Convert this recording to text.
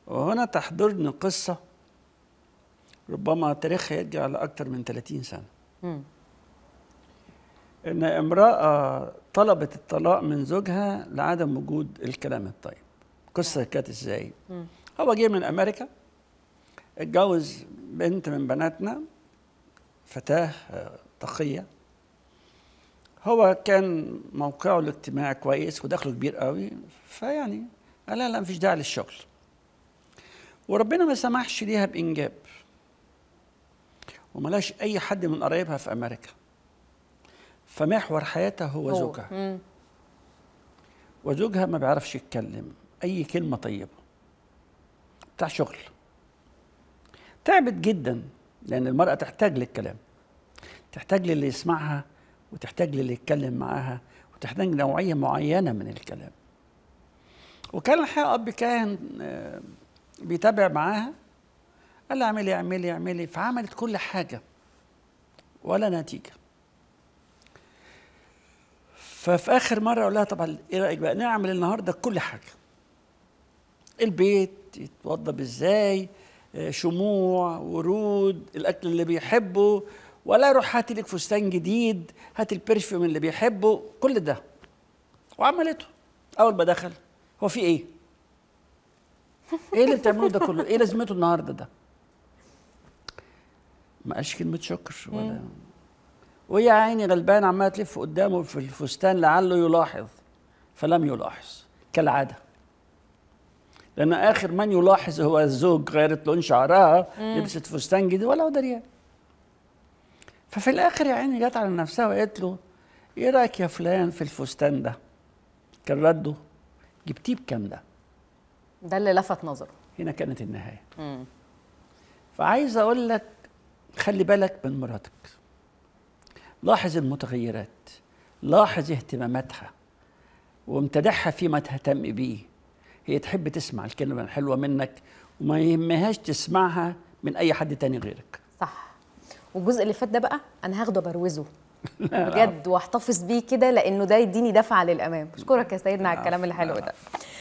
وهنا تحضرني قصة ربما تاريخها يرجع لأكثر من 30 سنة. إن امرأة طلبت الطلاق من زوجها لعدم وجود الكلام الطيب. القصة كانت إزاي؟ هو جه من أمريكا، اتجوز بنت من بناتنا، فتاة تقية. هو كان موقعه الاجتماعي كويس ودخله كبير قوي، فيعني قال لا مفيش داعي للشغل. وربنا ما سمحش ليها بإنجاب، وملاش أي حد من قرايبها في أمريكا، فمحور حياتها هو زوجها. وزوجها ما بيعرفش يتكلم أي كلمة طيبة، بتاع شغل. تعبت جدا، لأن المرأة تحتاج للكلام، تحتاج للي يسمعها، وتحتاج للي يتكلم معاها، وتحتاج نوعية معينة من الكلام. وكان الحقيقة أب كاهن بيتابع معاها، قال لها اعملي اعملي اعملي، فعملت كل حاجة ولا نتيجة. ففي آخر مرة أقول لها طبعا إيه رأيك بقى نعمل النهاردة كل حاجة، البيت يتوضب إزاي، شموع، ورود، الأكل اللي بيحبه، ولا يروح هاتي لك فستان جديد، هاتي البرفيوم اللي بيحبه، كل ده. وعملته. أول ما دخل، هو في إيه؟ إيه اللي بتعملوه ده كله؟ إيه لازمته النهارده ده؟ ما قالش كلمة شكر ولا وهي عيني غلبان عمالة تلف قدامه في الفستان لعله يلاحظ، فلم يلاحظ كالعادة، لأن آخر من يلاحظ هو الزوج. غيرت لون شعرها، لبست فستان جديد ولا هو دريان. ففي الآخر يا عيني جت على نفسها وقالت له إيه رأيك يا فلان في الفستان ده؟ كان رده جبتيه بكام ده؟ ده اللي لفت نظره. هنا كانت النهاية. فعايز أقول لك خلي بالك من مراتك، لاحظ المتغيرات، لاحظ اهتماماتها، وامتدحها فيما تهتم بيه. هي تحب تسمع الكلمة الحلوة منك، وما يهمهاش تسمعها من أي حد تاني غيرك. صح. والجزء اللي فات ده بقى أنا هاخده بروزه بجد واحتفظ بيه كده، لأنه ده يديني دفعة للأمام. أشكرك يا سيدنا على الكلام الحلو ده.